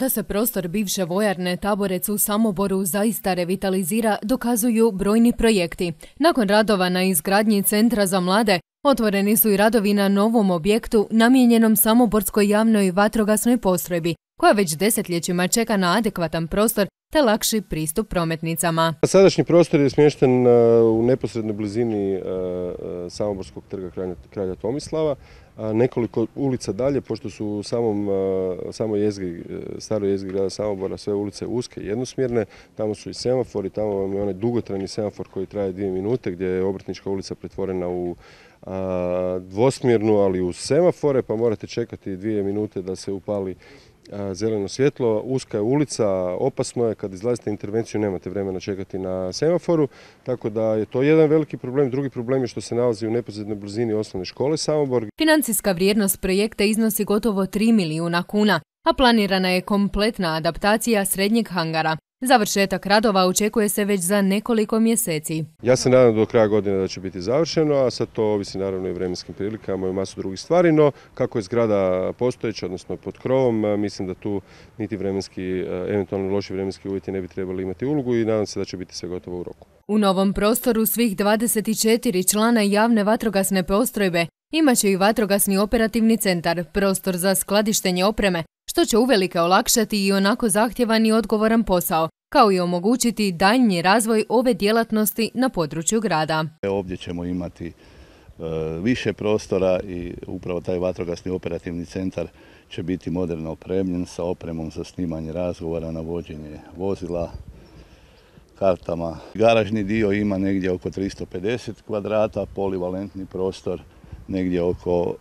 Da se prostor bivše vojarne Taborec u Samoboru zaista revitalizira, dokazuju brojni projekti. Nakon radova na izgradnji centra za mlade, otvoreni su i radovi na novom objektu namijenjenom Samoborskoj javnoj vatrogasnoj postrojbi, koja već desetljećima čeka na adekvatan prostor te lakši pristup prometnicama. Sadašnji prostor je smješten u neposrednoj blizini Samoborskog trga kralja Tomislava. Nekoliko ulica dalje, pošto su u samoj jezgri, staroj jezgri grada Samobora sve ulice uske i jednosmjerne, tamo su i semafori, tamo vam je onaj dugotrajni semafor koji traje 2 minute, gdje je Obrtnička ulica pretvorena u dvosmjernu, ali uz semafore, pa morate čekati 2 minute da se upali zeleno svjetlo. Uska je ulica, opasno je, kad izlazite intervenciju nemate vremena čekati na semaforu, tako da je to jedan veliki problem. Drugi problem je što se nalazi u neposrednoj blizini osnovne škole Samobor. Financijska vrijednost projekta iznosi gotovo 3 milijuna kuna, a planirana je kompletna adaptacija srednjeg hangara. Završetak radova očekuje se već za nekoliko mjeseci. Ja se nadam do kraja godine da će biti završeno, a sad to ovisi naravno i vremenskim prilikama i masu drugih stvari, no kako je zgrada postojeća, odnosno pod krovom, mislim da tu niti vremenski, eventualno loši vremenski uvjeti ne bi trebali imati ulogu i nadam se da će biti sve gotovo u roku. U novom prostoru svih 24 člana javne vatrogasne postrojbe imaće i vatrogasni operativni centar, prostor za skladištenje opreme, što će uvelike olakšati i onako zahtjevan i odgovoran posao, kao i omogućiti daljnji razvoj ove djelatnosti na području grada. Ovdje ćemo imati više prostora i upravo taj vatrogasni operativni centar će biti moderno opremljen sa opremom za snimanje razgovora, navođenje vozila, kartama. Garažni dio ima negdje oko 350 kvadrata, polivalentni prostor negdje oko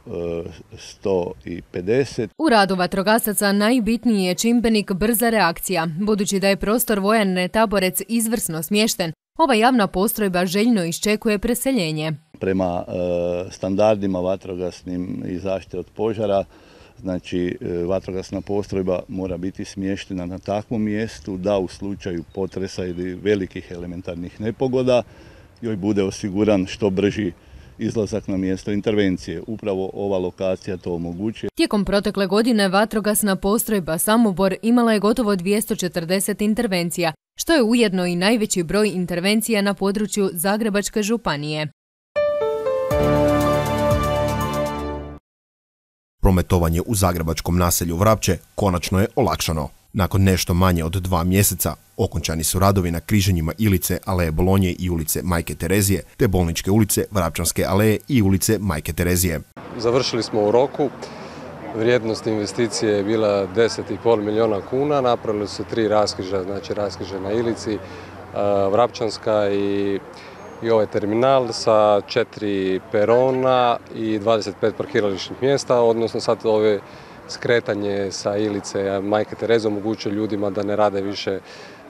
150. U radu vatrogasaca najbitniji je čimbenik brza reakcija. Budući da je prostor vojarne Taborec izvrsno smješten, ova javna postrojba željno iščekuje preseljenje. Prema standardima vatrogasnim i zaštite od požara, znači vatrogasna postrojba mora biti smještena na takvom mjestu da u slučaju potresa ili velikih elementarnih nepogoda joj bude osiguran što brži izlazak na mjesto intervencije. Upravo ova lokacija to omogućuje. Tijekom protekle godine vatrogasna postrojba Samobor imala je gotovo 240 intervencija, što je ujedno i najveći broj intervencija na području Zagrebačke županije. Prometovanje u zagrebačkom naselju Vrapče konačno je olakšano. Nakon nešto manje od 2 mjeseca okončani su radovi na križanjima Ilice, Aleje Bolonje i ulice Majke Terezije, te Bolničke ulice, Vrapčanske aleje i ulice Majke Terezije. Završili smo u roku. Vrijednost investicije je bila 10,5 milijuna kuna. Napravili su 3 raskrižja, znači raskrižje na Ilici, Vrapčanska i ovaj terminal sa 4 perona i 25 parkirališnih mjesta, odnosno sad ove skretanje sa Ilice Majke Terezije omogućuje ljudima da ne rade više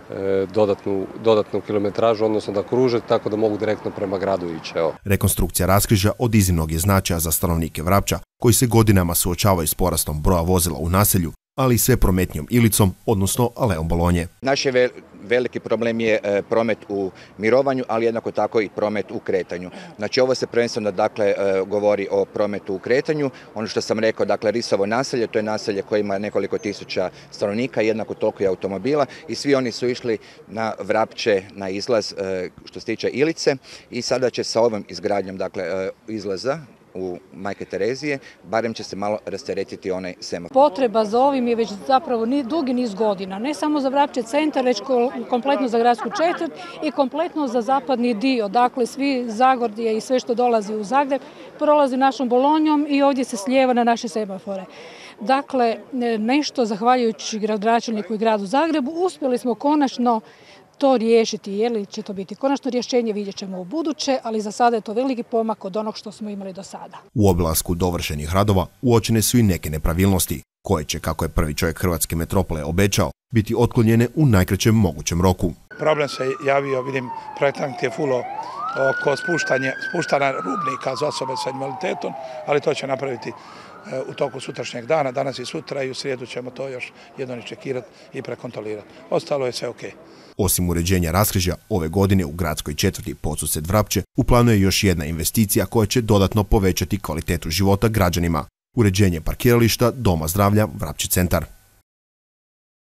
dodatnu kilometražu, odnosno da kruže, tako da mogu direktno prema gradu ići. Rekonstrukcija raskrižja od iznimnog je značaja za stanovnike Vrapča, koji se godinama suočavaju s porastom broja vozila u naselju, ali i sve prometnijom Ilicom, odnosno Alejom Bolonje. Naš veliki problem je promet u mirovanju, ali jednako tako i promet u kretanju. Znači ovo se prvenstveno govori o prometu u kretanju. Ono što sam rekao, Risovo naselje, to je naselje koje ima nekoliko tisuća stanovnika, jednako toliko i automobila i svi oni su išli na Vrapče na izlaz što se tiče Ilice i sada će sa ovom izgradnjom izlaza u Majke Terezije, barem će se malo rasteretiti onaj semafor. Potreba za ovim je već zapravo dugi niz godina, ne samo za Vrapče centar, već kompletno za gradsku četvrt i kompletno za zapadni dio. Dakle, svi Zagorje i sve što dolazi u Zagreb prolazi našom Bolonjom i ovdje se slijeva na naše semafore. Dakle, nešto zahvaljujući gradonačelniku i gradu Zagrebu uspjeli smo konačno to riješiti. Je li će to biti konačno rješenje, vidjet ćemo u buduće, ali za sada je to veliki pomak od onog što smo imali do sada. U obilasku dovršenih radova uočene su i neke nepravilnosti, koje će, kako je prvi čovjek hrvatske metropole obećao, biti otklonjene u najkraćem mogućem roku. Problem se javio, vidim, projektant je fulo oko spuštanja rubnika za osobe sa invaliditetom, ali to će napraviti u toku sutrašnjeg dana, danas i sutra i u srijedu ćemo to još jednom iščekirati i prekontrolirati. Ostalo je sve ok. Osim uređenja raskrižja, ove godine u gradskoj četvrti Podsused Vrapče u planu je još jedna investicija koja će dodatno povećati kvalitetu života građanima. Uređenje parkirališta Doma zdravlja Vrapče centar.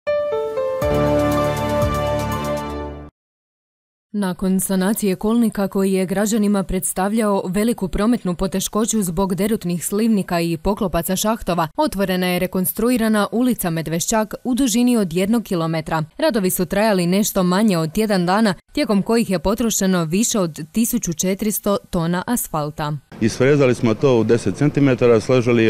Nakon sanacije kolnika koji je građanima predstavljao veliku prometnu poteškoću zbog derutnih slivnika i poklopaca šahtova, otvorena je rekonstruirana ulica Medveščak u dužini od 1 kilometra. Radovi su trajali nešto manje od tjedan dana, tijekom kojih je potrošeno više od 1400 tona asfalta. Isfrezali smo to u 10 cm, složili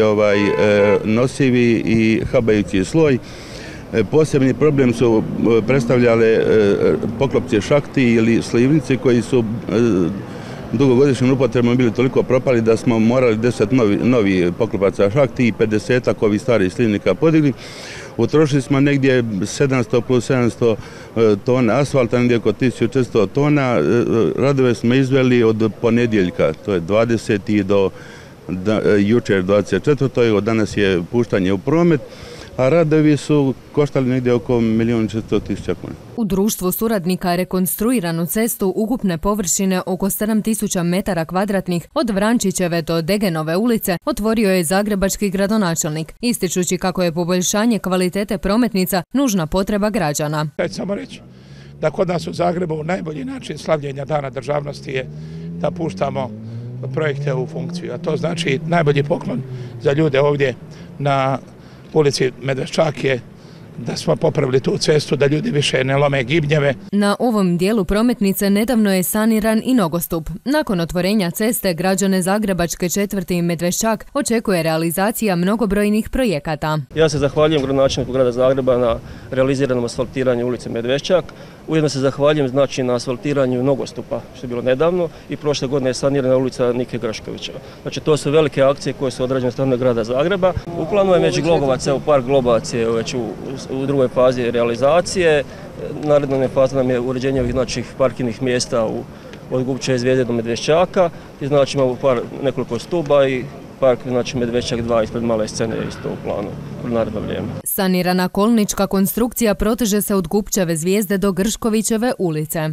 nosivi i habajući sloj. Posebni problem su predstavljale poklopci šahti ili slivnici koji su dugogodišnjom upotrebom bili toliko propali da smo morali 10 novi poklopaca šahti i 50 ovih starih slivnika podigli. Utrošili smo negdje 700 plus 700 tona asfalta, negdje oko 1400 tona. Radove smo izveli od ponedjeljka, to je 20. do jučer 24. Od danas je puštanje u promet. A radovi su koštali negdje oko 1.400.000 kuna. U društvu suradnika rekonstruiranu cestu ukupne površine oko 7.000 metara kvadratnih od Vrančićeve do Degenove ulice otvorio je zagrebački gradonačelnik, ističući kako je poboljšanje kvalitete prometnica nužna potreba građana. Samo reći da kod nas u Zagrebu najbolji način slavljenja Dana državnosti je da puštamo projekte u funkciju, a to znači najbolji poklon za ljude ovdje na ulici Medveščak je da smo popravili tu cestu, da ljudi više ne lome gibnjeve. Na ovom dijelu prometnice nedavno je saniran i nogostup. Nakon otvorenja ceste, građane zagrebačke četvrti Medveščak očekuje realizacija mnogobrojnih projekata. Ja se zahvaljujem gradonačelniku grada Zagreba na realiziranom asfaltiranju ulice Medveščak. Ujedno se zahvaljujem na asfaltiranju nogostupa, što je bilo nedavno, i prošle godine je sanirana ulica Nike Graškovića. Znači, to su velike akcije koje su odrađene od strane grada Zagreba. U planu je već Glogovac, park Glogovac je već u drugoj fazi realizacije. Naredna faza nam je uređenje ovih parkirnih mjesta od Gubče Zvijezde do Medveščaka. I znači imamo nekoliko stuba i park Medveščak 2 ispred male scene je isto u planu u naredno vrijeme. Sanirana kolnička konstrukcija proteže se od Gubčeve Zvijezde do Grškovićeve ulice.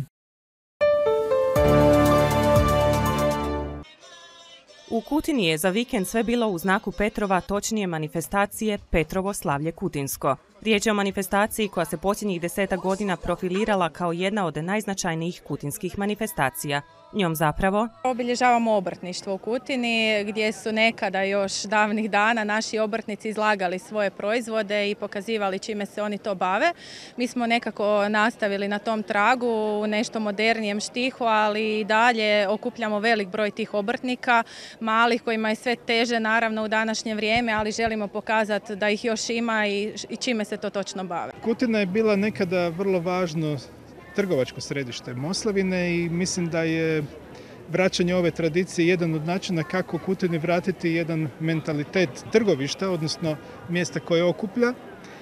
U Kutini je za vikend sve bilo u znaku Petrova, točnije manifestacije Petrovo slavlje kutinsko. Riječ je o manifestaciji koja se posljednjih 10 godina profilirala kao jedna od najznačajnijih kutinskih manifestacija. Njom zapravo obilježavamo obrtništvo u Kutini, gdje su nekada još davnih dana naši obrtnici izlagali svoje proizvode i pokazivali čime se oni to bave. Mi smo nekako nastavili na tom tragu u nešto modernijem štihu, ali i dalje okupljamo velik broj tih obrtnika, malih kojima je sve teže naravno u današnje vrijeme, ali želimo pokazati da ih još ima i čime se to točno bave. Kutina je bila nekada vrlo važno trgovačko središte Moslavine i mislim da je vraćanje ove tradicije jedan od načina kako Kutini vratiti jedan mentalitet trgovišta, odnosno mjesta koje okuplja.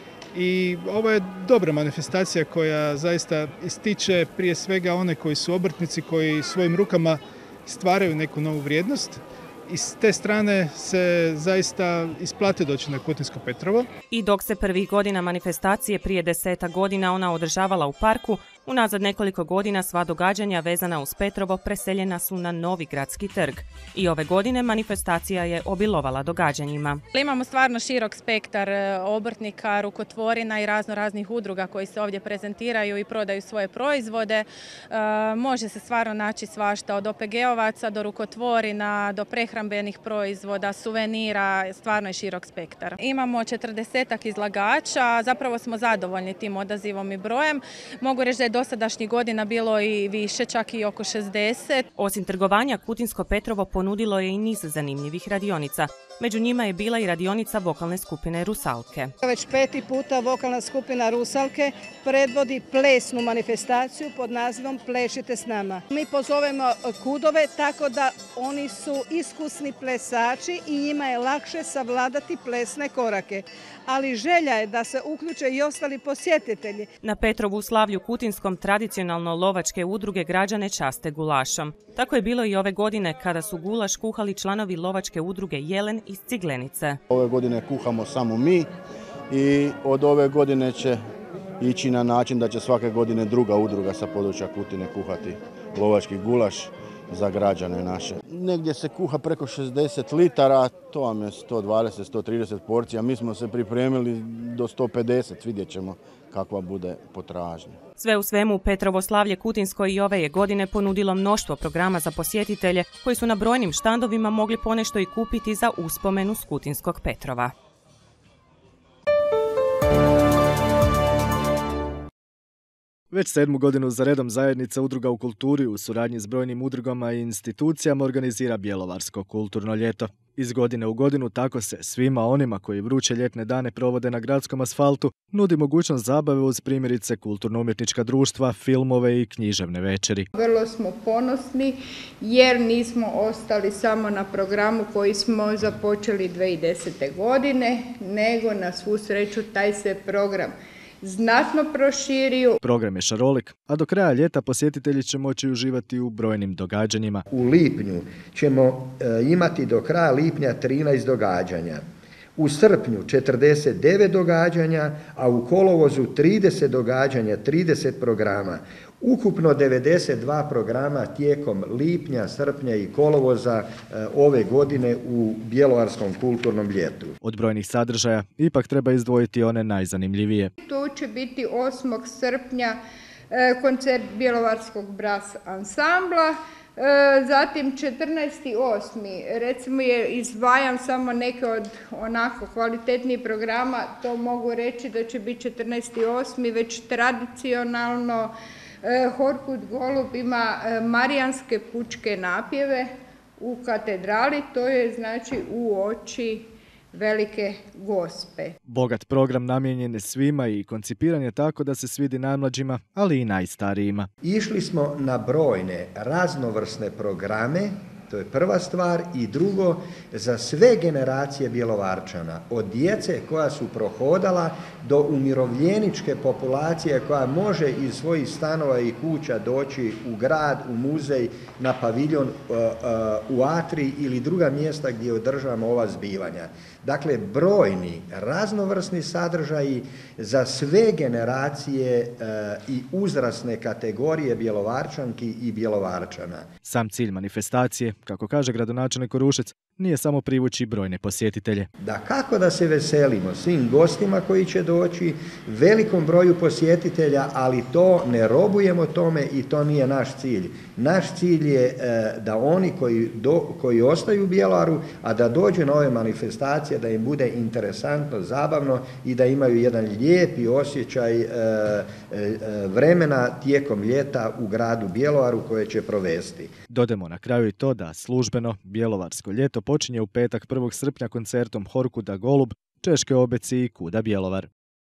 I ovo je dobra manifestacija koja zaista ističe prije svega one koji su obrtnici, koji svojim rukama stvaraju neku novu vrijednost. I s te strane se zaista isplati doći na Kutinsko Petrovo. I dok se prvih godina manifestacije prije 10 godina ona održavala u parku, unazad nekoliko godina sva događanja vezana uz Petrovo preseljena su na novi gradski trg. I ove godine manifestacija je obilovala događanjima. Imamo stvarno širok spektar obrtnika, rukotvorina i raznih udruga koji se ovdje prezentiraju i prodaju svoje proizvode. Može se stvarno naći svašta, od OPG-ovaca do rukotvorina, do prehrambenih proizvoda, suvenira, stvarno je širok spektar. Imamo 40-ak izlagača, zapravo smo zadovoljni tim odazivom i brojem. Mogu reći da je dosadašnjih godina bilo i više, čak i oko 60. Osim trgovanja, Kutinsko Petrovo ponudilo je i niz zanimljivih radionica. Među njima je bila i radionica vokalne skupine Rusalke. Već 5. puta vokalna skupina Rusalke predvodi plesnu manifestaciju pod nazivom Plešite s nama. Mi pozovemo kudove tako da oni su iskusni plesači i njima je lakše savladati plesne korake. Ali želja je da se uključe i ostali posjetitelji. Na Petrovu slavlju kutinskom tradicionalno lovačke udruge građane časte gulašom. Tako je bilo i ove godine kada su gulaš kuhali članovi lovačke udruge Jelen iz Ciglenice. Ove godine kuhamo samo mi i od ove godine će ići na način da će svake godine druga udruga sa područja Kutine kuhati lovački gulaš za građane naše. Negdje se kuha preko 60 litara, to vam je 120-130 porcija. Mi smo se pripremili do 150, vidjet ćemo kakva bude potražnja. Sve u svemu, Petrovo slavlje Kutinsko i ove je godine ponudilo mnoštvo programa za posjetitelje koji su na brojnim štandovima mogli ponešto i kupiti za uspomenu s kutinskog Petrova. Već 7. godinu za redom zajednica Udruga u kulturi u suradnji s brojnim udrugama i institucijama organizira Bjelovarsko kulturno ljeto. Iz godine u godinu tako se svima onima koji vruće ljetne dane provode na gradskom asfaltu nudi mogućnost zabave uz primjerice kulturno-umjetnička društva, filmove i književne večeri. Vrlo smo ponosni jer nismo ostali samo na programu koji smo započeli 2010. godine, nego na svu sreću taj se program znatno proširio. Program je šarolik, a do kraja ljeta posjetitelji će moći uživati u brojnim događanjima. U lipnju ćemo imati do kraja lipnja 13 događanja. U srpnju 49 događanja, a u kolovozu 30 događanja, 30 programa. Ukupno 92 programa tijekom lipnja, srpnja i kolovoza ove godine u Bjelovarskom kulturnom ljetu. Od brojnih sadržaja ipak treba izdvojiti one najzanimljivije. Tu će biti 8. srpnja koncert Bjelovarskog brass ansambla, zatim 14.8. recimo izdvajam samo neke od onako kvalitetnijih programa, to mogu reći da će biti 14.8. već tradicionalno Horkud Golub ima marijanske pučke napjeve u katedrali, to je znači u oči Velike Gospe. Bogat program namijenjen je svima i koncipiran je tako da se svidi najmlađima, ali i najstarijima. Išli smo na brojne raznovrsne programe, to je prva stvar, i drugo, za sve generacije Bjelovarčana, od djece koja su prohodala do umirovljeničke populacije koja može iz svojih stanova i kuća doći u grad, u muzej, na paviljon, u atrij ili druga mjesta gdje održavamo ova zbivanja. Dakle, brojni, raznovrsni sadržaji za sve generacije i uzrasne kategorije Bjelovarčanki i Bjelovarčana. Sam cilj manifestacije, kako kaže gradonačelnik Korušec, nije samo privući brojne posjetitelje. Da kako da se veselimo svim gostima koji će doći, velikom broju posjetitelja, ali to ne robujemo tome i to nije naš cilj. Naš cilj je da oni koji ostaju u Bjelovaru, a da dođu na ove manifestacije, da im bude interesantno, zabavno i da imaju jedan lijepi osjećaj vremena tijekom ljeta u gradu Bjelovaru koje će provesti. Dodajmo na kraju i to da službeno Bjelovarsko ljeto počinje u petak 1. srpnja koncertom Horkuda Golub, Češke Obeci i Kuda Bjelovar.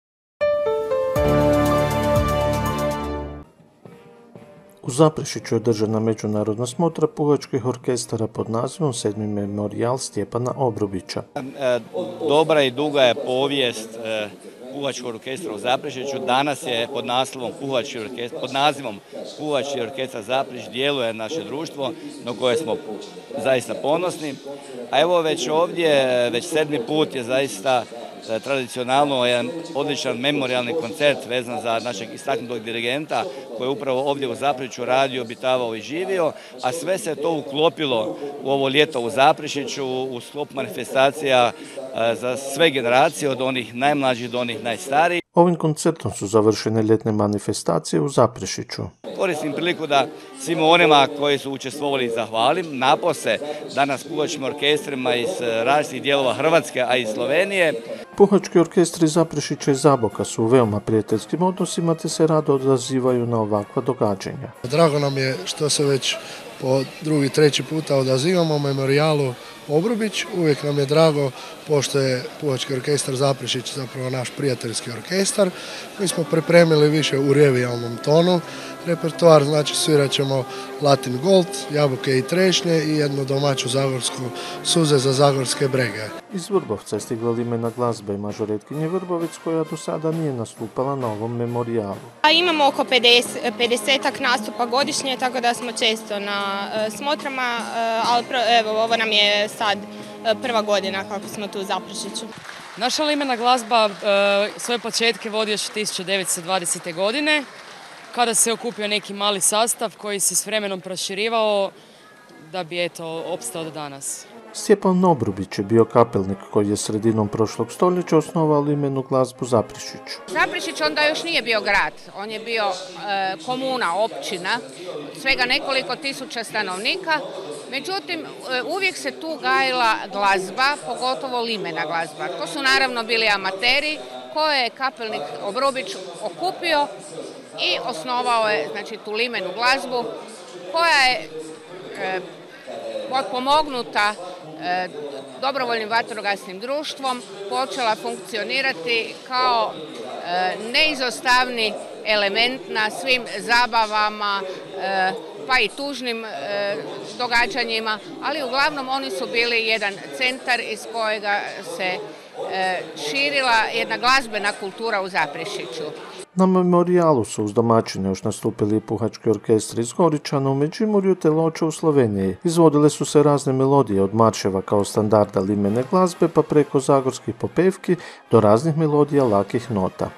U Zaprešiću je održana međunarodna smotra puhačkih orkestara pod nazivom 7. memorijal Stjepana Obrubića. Dobra i duga je povijest puhačkog orkestra u Zaprešiću. Danas je pod nazivom Puhački orkestar Zaprešić djeluje naše društvo na koje smo zaista ponosni. A evo već ovdje, već 7. put je zaista tradicionalno jedan odličan memorijalni koncert vezan za našeg istaknutog dirigenta koji je upravo ovdje u Zaprešiću radio, obitavao i živio, a sve se to uklopilo u ovo ljeto u Zaprešiću u sklopu manifestacija za sve generacije, od onih najmlađih do onih najstarijih. Ovim koncertom su završene ljetne manifestacije u Zaprešiću. Koristim priliku da svima onima koji su učestvovali zahvalim, napose danas puhačkim orkestrima iz različitih dijelova Hrvatske, a i Slovenije. Puhački orkestri Zaprešića i Zaboka su u veoma prijateljskim odnosima te se rado odazivaju na ovakva događanja. Drago nam je što se već po drugi, treći puta odazivamo memorijalu Obrubić. Uvijek nam je drago pošto je Puhački orkestar Zaprešić zapravo naš prijateljski orkestar. Mi smo pripremili više u revijalnom tonu repertoar, znači svirat ćemo Latin Gold, Jabuke i trešnje i jednu domaću zagorsku Suze za zagorske brege. Iz Vrbovca je stigla limena glazba i mažoretkinje Vrbovic koja do sada nije nastupala na ovom memorijalu. Imamo oko 50 nastupa godišnje, tako da smo često na smotrama, ali evo, ovo nam je sad prva godina kako smo tu u Zaprešiću. Naša limena glazba svoje početke vodi još 1920. godine, kada se okupio neki mali sastav koji se s vremenom proširivao da bi opstao do danas. Stjepan Obrubić je bio kapelnik koji je sredinom prošlog stoljeća osnovao limenu glazbu Zaprešiću. Zaprešić onda još nije bio grad, on je bio komuna, općina, svega nekoliko tisuća stanovnika. Međutim, uvijek se tu gajila glazba, pogotovo limena glazba. To su naravno bili amateri koje je kapelnik Obrubić okupio i osnovao je znači, tu limenu glazbu koja je pomognuta dobrovoljnim vatrogasnim društvom počela funkcionirati kao neizostavni element na svim zabavama pa i tužnim događanjima, ali uglavnom oni su bili jedan centar iz kojega se širila jedna glazbena kultura u Zaprešiću. Na memorijalu su uz domaćine još nastupili puhački orkestri iz Goričana u Međimurju te Loče u Sloveniji. Izvodile su se razne melodije od marševa kao standarda limene glazbe pa preko zagorskih popevki do raznih melodija lakih nota.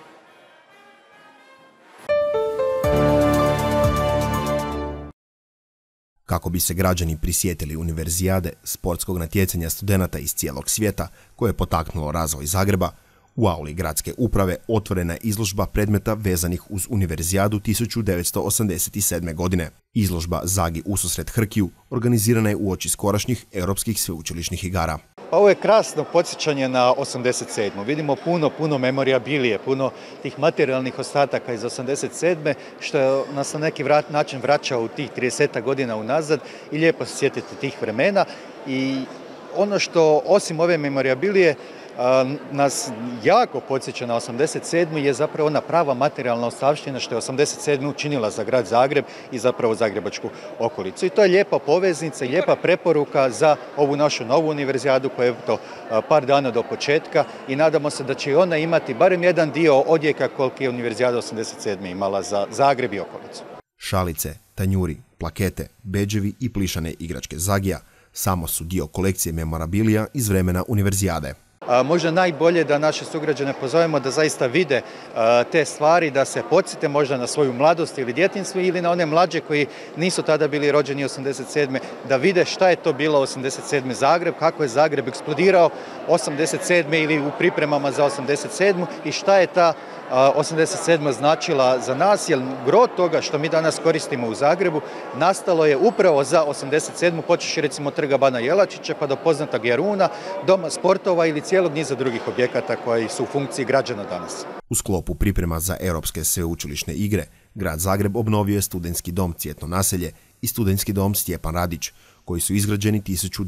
Kako bi se građani prisjetili univerzijade, sportskog natjecanja studenata iz cijelog svijeta koje je potaknulo razvoj Zagreba, u auli gradske uprave otvorena je izložba predmeta vezanih uz univerzijadu 1987. godine. Izložba Zagi ususret Hrkiju organizirana je uoči skorašnjih europskih sveučilišnih igara. Ovo je krasno podsjećanje na 87. Vidimo puno memorabilije, puno tih materijalnih ostataka iz 87. što nas na neki način vraća u tih 30 godina unazad i lijepo se sjetiti tih vremena. I ono što osim ove memorabilije nas jako podsjeća na 87. je zapravo ona prava materijalna ostavština što je 87. učinila za grad Zagreb i zapravo zagrebačku okolicu. I to je lijepa poveznica i lijepa preporuka za ovu našu novu univerzijadu koja je par dana do početka i nadamo se da će ona imati barem jedan dio odjeka koliko je univerzijada 87. imala za Zagreb i okolicu. Šalice, tanjuri, plakete, bedževi i plišane igračke Zagija samo su dio kolekcije memorabilija iz vremena univerzijade. Možda najbolje da naše sugrađane pozovemo da zaista vide te stvari, da se podsjete možda na svoju mladost ili djetinjstvo ili na one mlađe koji nisu tada bili rođeni 87. da vide šta je to bilo 87. Zagreb, kako je Zagreb eksplodirao 87. ili u pripremama za 87. i šta je ta 87. značila za nas, jer gro toga što mi danas koristimo u Zagrebu nastalo je upravo za 87. počeši recimo Trga Bana Jelačića pa do poznatog Jaruna, Doma sportova ili cijelog niza drugih objekata koji su u funkciji građana danas. U sklopu priprema za europske sveučilišne igre, grad Zagreb obnovio je studentski dom Cvjetno naselje i studentski dom Stjepan Radić, koji su izgrađeni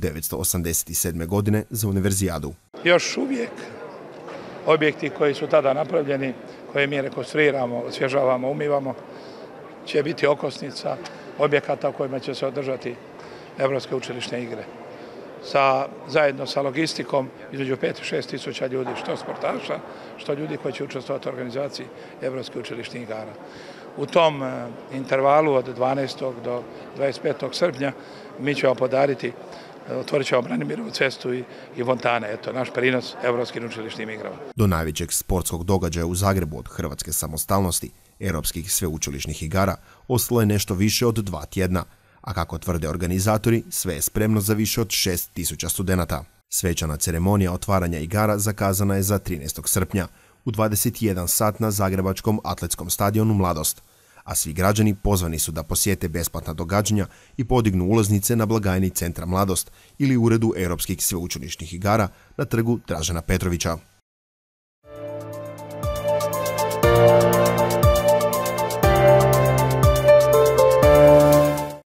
1987. godine za univerzijadu. Još uvijek objekti koji su tada napravljeni, koje mi rekonstruiramo, osvježavamo, umivamo, će biti okosnica objekata u kojima će se održati Evropske učilišne igre. Zajedno sa logistikom između 5 i 6 tisuća ljudi, što sportaša, što ljudi koji će učestvovati u organizaciji Evropskih učilišnih igara. U tom intervalu od 12. do 25. srpnja mi ćemo podariti, otvorit ćemo Branimirovu cestu i fontane. Eto, naš prinos Evropskim učilišnim igrama. Do najvećeg sportskog događaja u Zagrebu od hrvatske samostalnosti, Europskih sveučilišnih igara, ostalo je nešto više od 2 tjedna, a kako tvrde organizatori, sve je spremno za više od 6.000 studenata. Svečana ceremonija otvaranja igara zakazana je za 13. srpnja u 21 sat na zagrebačkom atletskom stadionu Mladost, a svi građani pozvani su da posjete besplatna događanja i podignu ulaznice na blagajni Centra Mladost ili uredu Europskih sveučilišnih igara na trgu Dražena Petrovića.